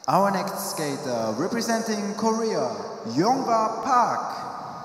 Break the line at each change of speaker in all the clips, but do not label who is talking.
Our next skater representing Korea, Yongba Park.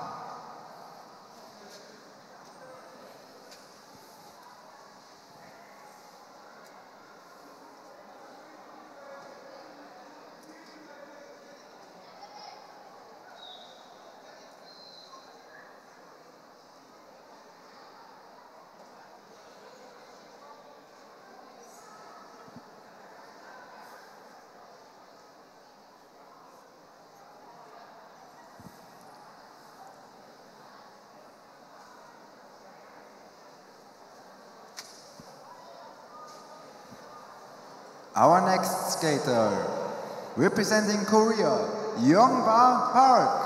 Our next skater, representing Korea, Yongba Park.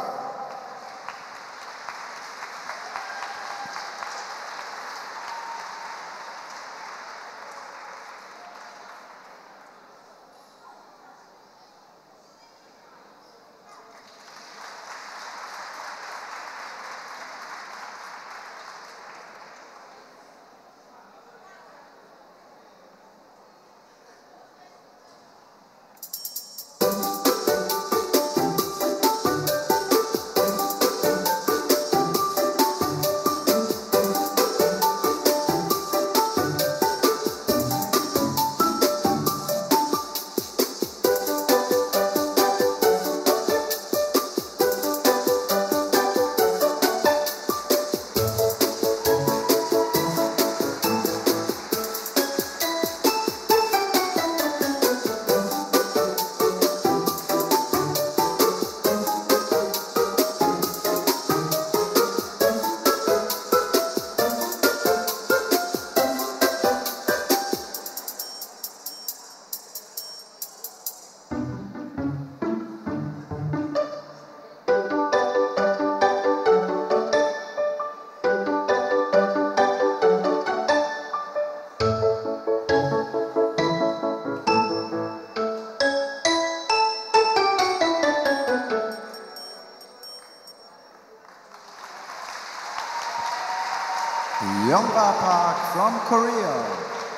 Yongba Park from Korea.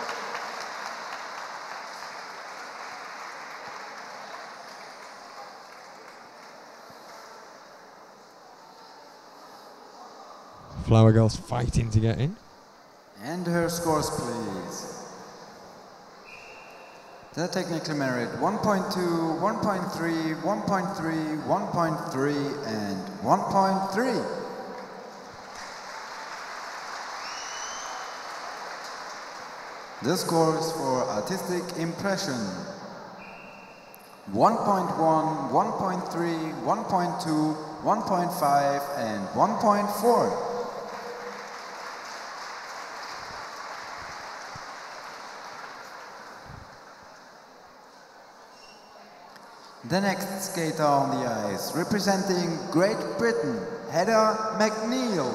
Flower girls fighting to get in.
And her scores, please. The technical merit 1.2, 1.3, 1.3, 1.3, and 1.3. The scores for artistic impression 1.1, 1.3, 1.2, 1.5, and 1.4. The next skater on the ice, representing Great Britain, Heather McNeil.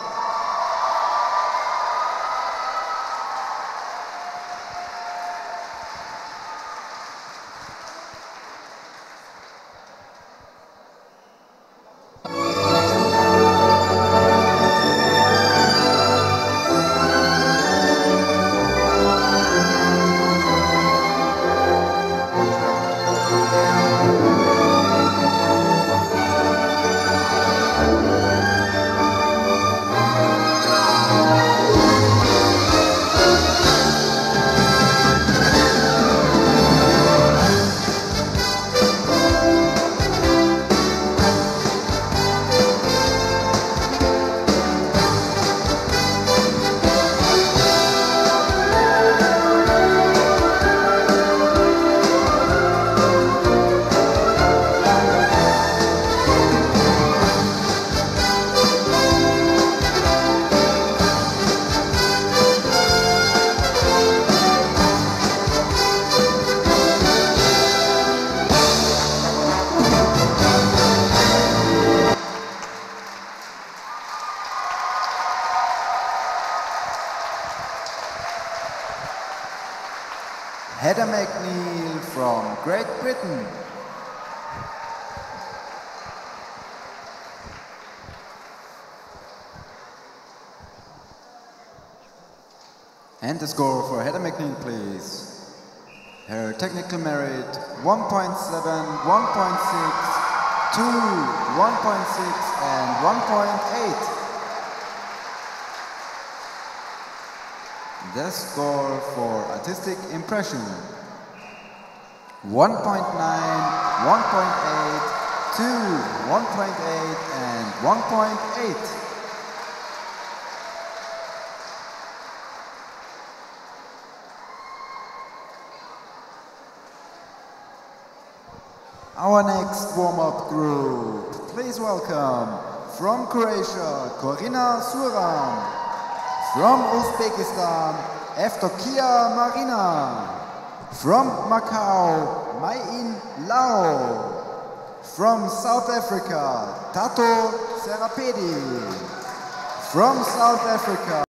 Heather McNeil from Great Britain. And the score for Heather McNeil, please. Her technical merit 1.7, 1.6, 2, 1.6 and 1.8. The score for artistic impression 1.9, 1.8, 2, 1.8 and 1.8. Our next warm-up group, please welcome from Croatia, Corina Suran, from Uzbekistan, Evdokia Marina, from Macau, Mai-In Lao, from South Africa, Tato Serapedi, from South Africa,